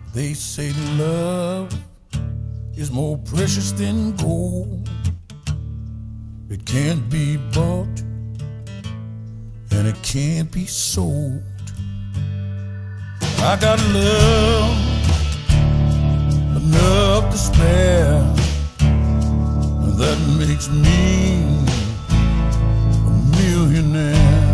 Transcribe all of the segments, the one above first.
They say love is more precious than gold. It can't be bought and it can't be sold. I got love enough to spare that makes me a millionaire.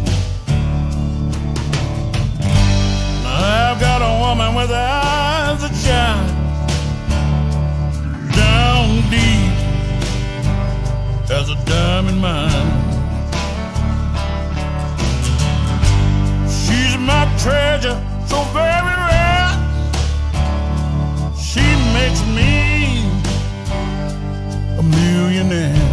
I've got a woman with eyes that shine down deep as a diamond mine. She's my treasure, so very rare. She makes me a millionaire.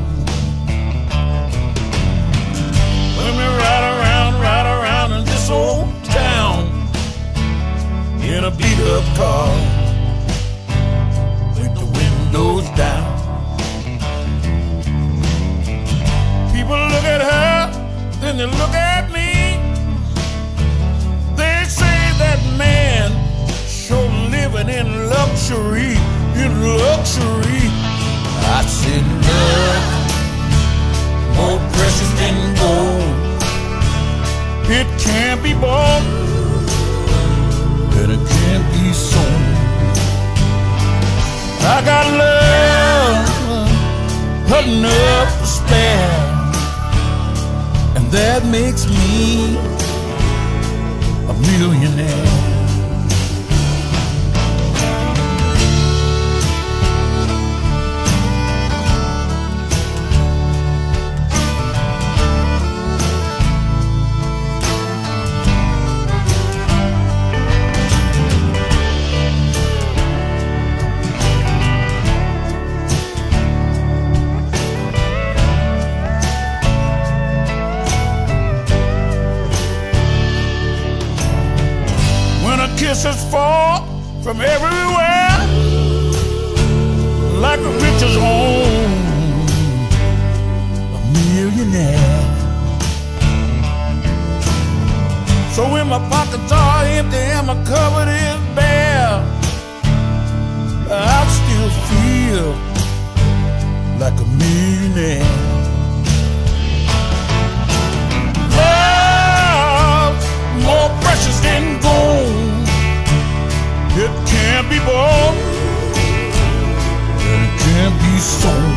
Let me ride around in this old town in a beat-up car with the windows down. People look at her, then they look at me. They say that man sure living in luxury, I said love, more precious than gold. It can't be bought and it can't be sold. I got love enough to spare, and that makes me a millionaire. Kisses fall from everywhere like a riches own a millionaire. So when my pockets are empty and my cupboard is bare, I still feel like a millionaire. Love more precious than gold. It can't be bought and it can't be sold.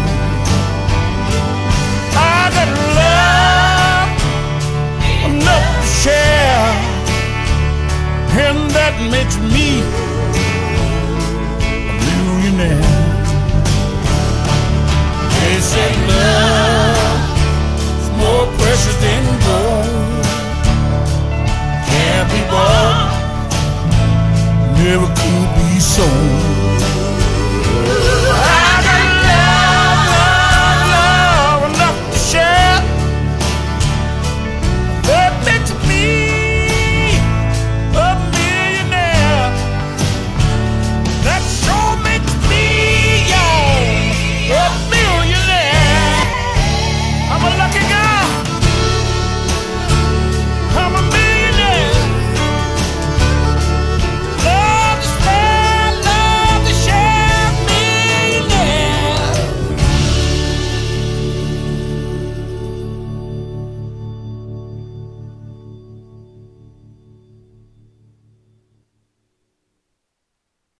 I got love enough to share, and that makes me a millionaire. They say love is more precious than gold. Can't be bought, never could be sold.